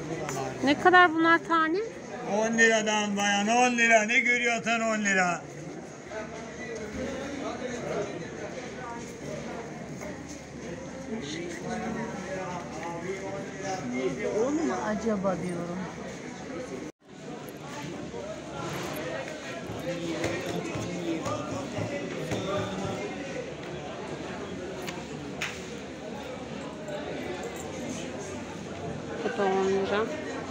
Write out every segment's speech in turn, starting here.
Ne kadar bunlar tane? 10 liradan bayan, 10 lira. Ne görüyorsan 10 lira. O mu acaba diyorum. Bu da 10 lira.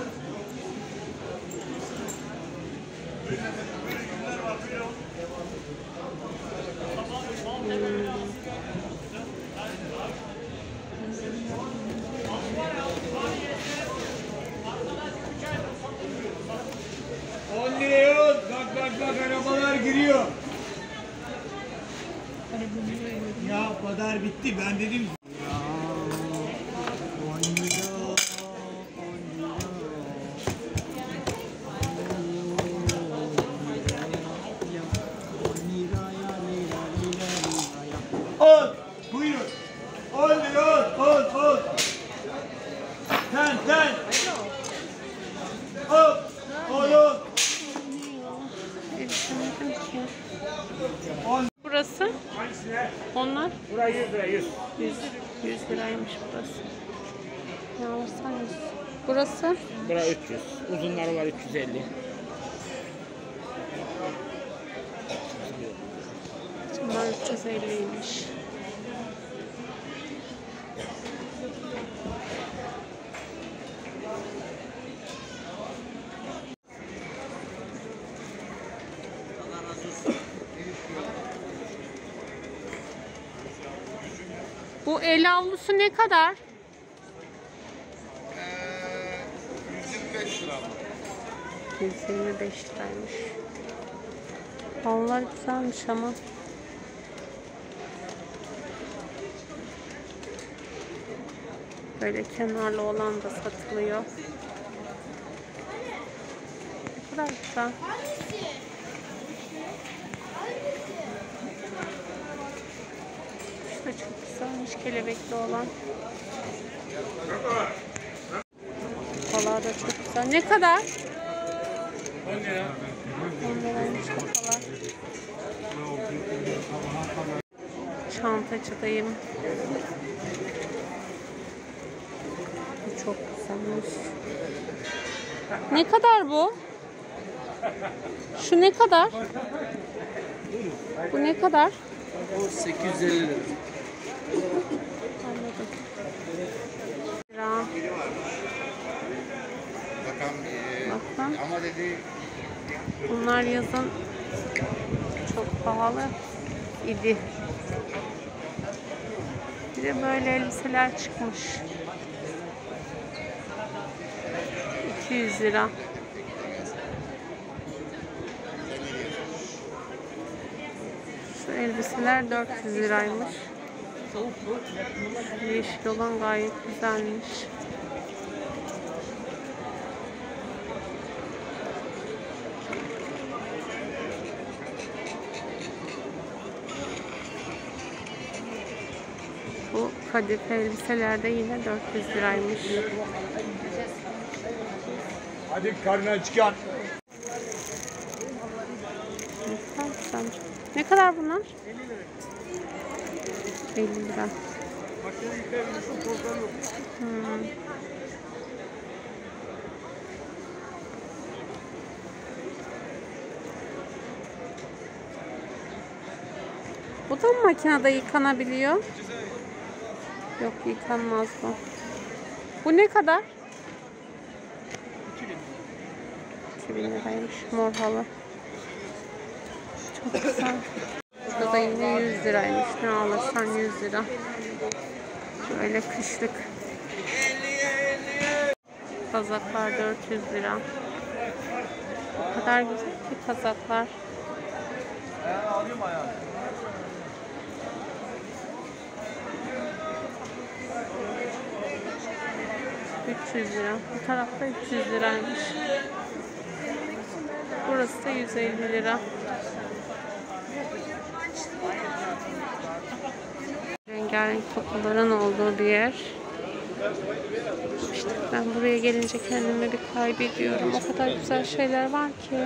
Bak arabalar giriyor. Ya pazar bitti ben dedim. Ya 10 lira, 10 lira. On, buyurun. 10 lira, 10. Sen. Hop, 10. Burası? Onlar? Buraya 100 lira, 100. 100 liraymış burası. Ne alırsan 100. Burası? Bura 300. Uzunları var 350. Bunlar 350'ymiş. Bu el havlusu ne kadar? 125 lira. 125 liraymış. Havlular güzelmiş ama. Böyle kenarlı olan da satılıyor. Ne kadar güzel. Şu da çok güzelmiş, kelebekli olan. Kafalar da çok güzel. Ne kadar? 10 lira. 10 liraymış kafalar. Çantacıdayım. Bu çok güzelmiş. Ne kadar bu? Şu ne kadar? Bu ne kadar? O 850 lira. Anladım. Lira. Bakın. Ama dedi Bunlar yazın çok pahalı idi. Bir de böyle elbiseler çıkmış. 200 lira. Şu elbiseler 400 liraymış. Şu yeşil olan gayet güzelmiş. Bu kadife elbiselerde yine 400 liraymış. Hadi karnına çıkan. Ne kadar bunlar? 50 lira. Bu da mı makinede yıkanabiliyor? Yok, yıkanmaz bu. Bu ne kadar? 2000 liraymış, mor halı. Çok güzel. Burada da yine 100 liraymış. Ne alırsan 100 lira. Böyle kışlık. Kazaklar 400 lira. O kadar güzel ki kazaklar. alayım ayağını. $300 lira. Bu tarafta 300 liraymış. Burası da 150 lira. Rengarenk tokaların olduğu bir yer. İşte ben buraya gelince kendimi bir kaybediyorum. O kadar güzel şeyler var ki.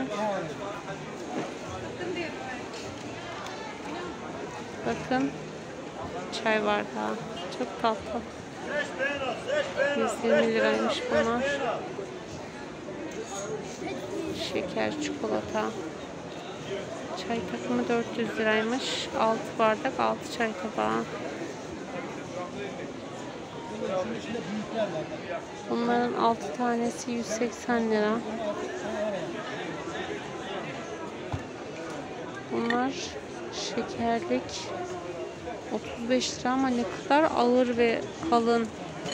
Bakın. Çay bardağı. Çok tatlı. 120 liraymış bunlar. Şeker, çikolata. Çay takımı 400 liraymış. 6 bardak, 6 çay tabağı. Bunların 6 tanesi 180 lira. Bunlar şekerlik 35 lira ama ne kadar ağır ve kalın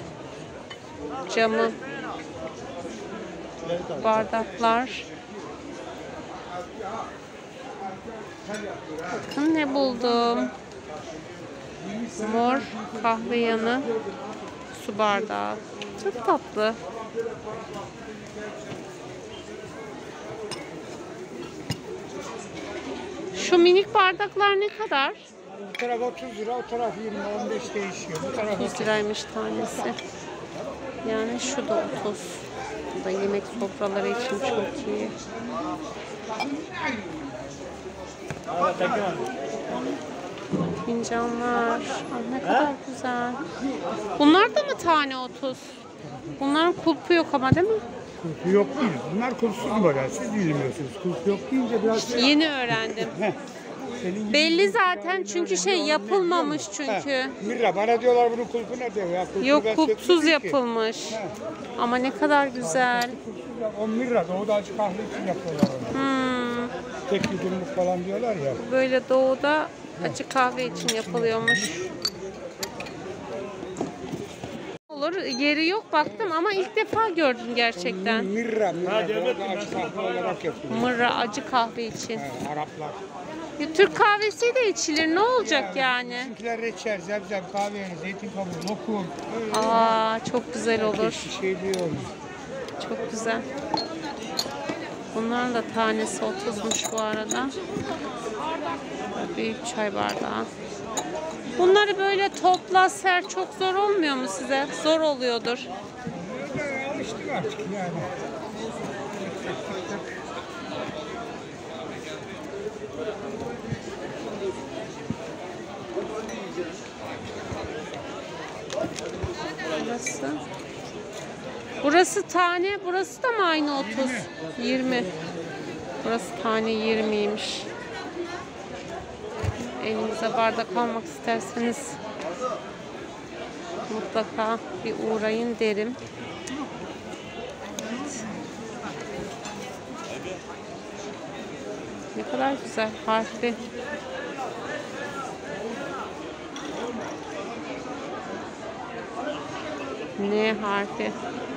camı bardaklar. Bakın ne buldum. Mor kahve yanı su bardağı. Çok tatlı. Şu minik bardaklar ne kadar? Bu taraf 30 lira, o taraf 20-15 değişiyor. Bu taraf 30 liraymış tanesi. Yani şu da 30. Bu da yemek sofraları için çok iyi. Fincanlar. Ah, ne kadar güzel. Bunlar da mı tane 30? Bunların kulpu yok ama değil mi? kulpu yok değil. Bunlar kulpsuz model. Siz bilmiyorsunuz. Kulpu yok deyince biraz... Yeni öğrendim. Belli zaten çünkü şey yapılmamış çünkü. Mirra bana diyorlar bunun kulpu ne diyor ya? Kulpu Yok, ben kulpsuz sökmedim yapılmış. Ama ne kadar güzel. O mirra doğuda acı kahve için yapıyorlar onu. Tek yudumluk falan diyorlar ya. Böyle doğuda acı kahve için yapılıyormuş. Olur, yeri yok baktım ama ilk defa gördüm gerçekten. Mirra doğuda acı kahve olarak yapıyor. Mırra acı kahve için. Araplar. Ya, Türk kahvesi de içilir, ne olacak yani? Bizimkiler reçel, zebzem, kahve, zeytin kabuğu, lokum. Aa, çok güzel olur. Bir şey diyor. Çok güzel. Bunların da tanesi 30'muş bu arada. Büyük çay bardağı. Bunları böyle topla ser çok zor olmuyor mu size? Zor oluyordur. Alıştık artık yani. Burası. Burası tane, burası da mı aynı 30? 20. Burası tane 20'ymiş. Elinize bardak almak isterseniz mutlaka bir uğrayın derim. Evet. Ne kadar güzel harfi. N harfi.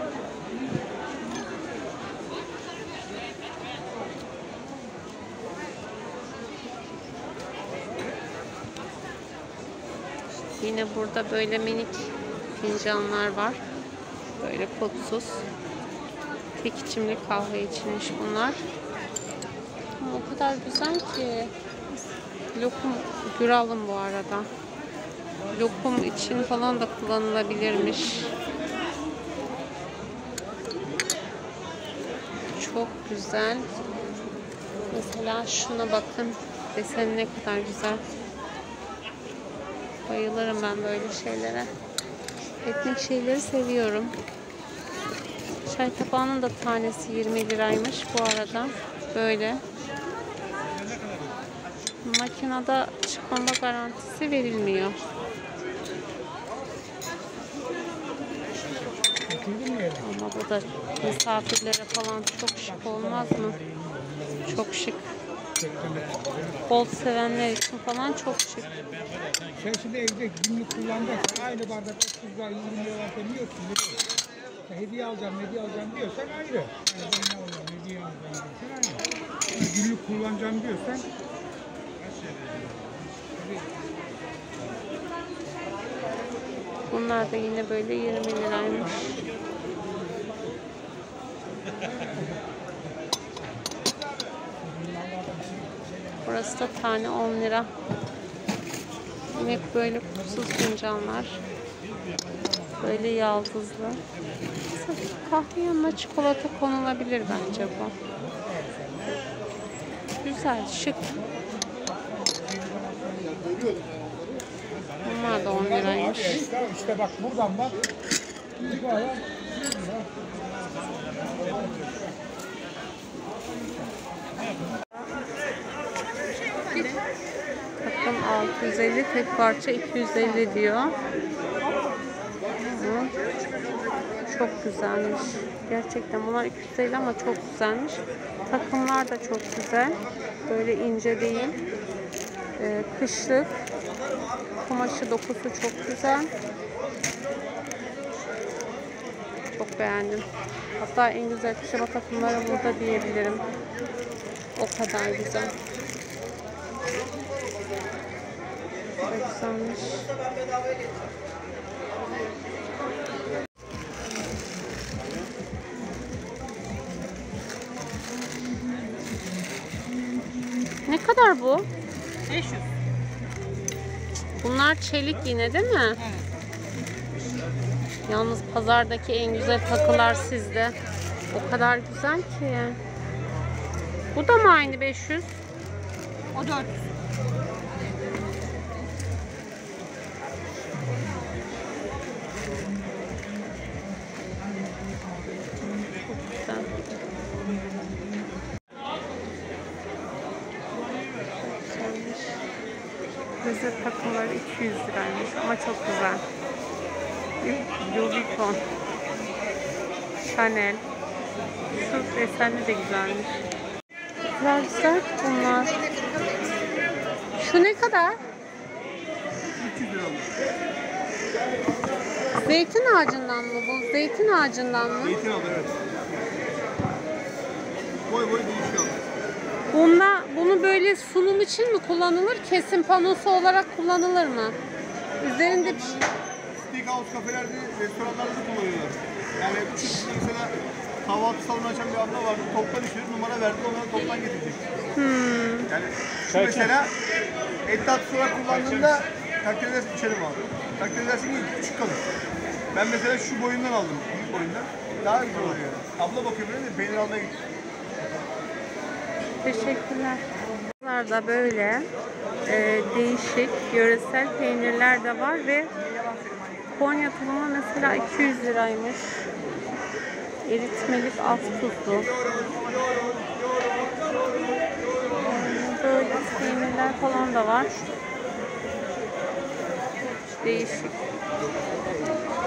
Yine burada böyle minik fincanlar var. Böyle kulpsuz. Tek içimlik kahve içilmiş bunlar. Ama o kadar güzel ki. Lokum güralım bu arada. Lokum için falan da kullanılabilirmiş. Çok güzel. Mesela şuna bakın. Deseni ne kadar güzel. Bayılırım ben böyle şeylere. Etnik şeyleri seviyorum. Çay tabağının da tanesi 20 liraymış bu arada. Böyle. Makinede çıkmama garantisi verilmiyor. Ama bu da misafirlere falan çok şık olmaz mı? Çok şık. Bol sevenler için falan çok şık. Sen şimdi evde günlük kullanacaksan aynı bardak 30 lira 20 lira demiyorsun. Hediye alacağım diyorsan ayrı. Yani ben ne alacağım, hediye alacağım diyorsan ayrı. Yani günlük kullanacağım diyorsan Bunlar da yine böyle 20 liraymış. Burası da tane 10 lira. Yine böyle kutusuz fincanlar. Böyle yaldızlı. Kahve yanına çikolata konulabilir bence bu. Güzel, şık. Bunlar da 10 liraymış. İşte bak buradan bak. Takım 650, tek parça 250 diyor. Çok güzelmiş. Gerçekten bunlar 250 ama çok güzelmiş. Takımlar da çok güzel. Böyle ince değil. Kışlık. Kumaşı, dokusu çok güzel. Çok beğendim. Hatta en güzel pijama takımları burada diyebilirim. O kadar güzel. Çok güzelmiş. Ne kadar bu? 500. Bunlar çelik yine değil mi? Yalnız pazardaki en güzel takılar sizde. O kadar güzel ki. Bu da mı aynı 500? O 400. Güzel. Güzelmiş. Lezzet takımları 200 liraymış ama çok güzel. Louis Vuitton, Chanel. Şu desenli de güzelmiş. Güzel güzel bunlar. Şu ne kadar? 300 lira olmuş. Zeytin ağacından mı bu? Zeytin ağacından mı? Zeytin aldı evet. Boy değişiyor. Bunu böyle sunum için mi kullanılır? Kesim panosu olarak kullanılır mı? Üzerinde bir şey. Steakhouse kafelerde, restoranlarda da kullanıyorlar. Yani mesela kahvaltı salonu açan bir abla vardı. Toptan işiyor, numara verdi, onları toptan getirecek. Yani şu mesela et tatlısı olarak kullandığında takdir edersin içerim abi. Takdir edersin ki küçük kalır. Ben mesela şu boyundan aldım, büyük boyundan. Daha güzel oluyor. Abla bakıyor böyle de peynir almaya gitti. Teşekkürler. Bunlar da böyle değişik yöresel peynirler de var ve Konya tulumu mesela 200 liraymış. Eritmelik az tuzlu. Böyle peynirler falan da var. Değişik.